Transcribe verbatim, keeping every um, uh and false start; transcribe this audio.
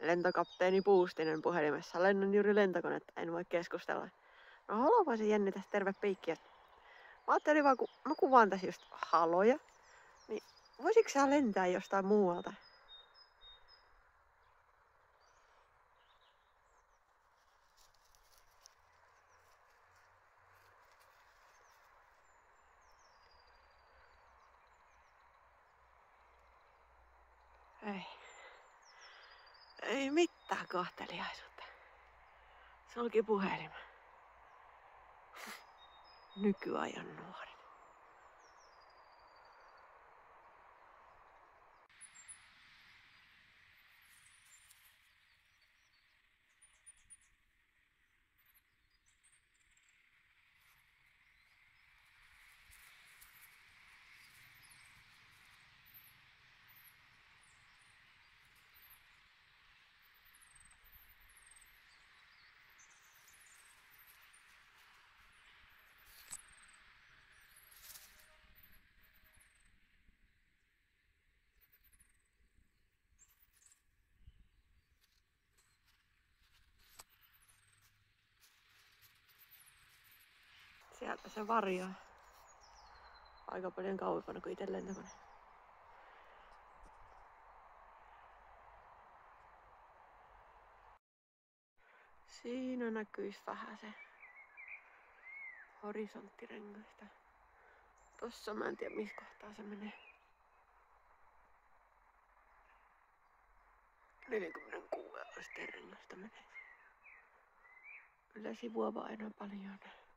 lentokapteeni Puustinen puhelimessa. Lennon juuri lentokonetta, en voi keskustella. No haluaisin jännitä, terve Peikki. Mä ajattelin vaan, kun mä kuvaan tässä just haloja, niin voisitko sä lentää jostain muualta? Ei. Ei mitään kohteliaisuutta. Sulki puhelimen. Nykyajan nuori. Sieltä se varjoaa. Aika paljon kauempana kuin itse lentokone. Siinä näkyis vähän se horisonttirengaista. Tossa mä en tiedä missä kohtaa se menee. neljäkymmentäkuusi asteen rengasta menee. Kyllä sivua vaan enää paljon.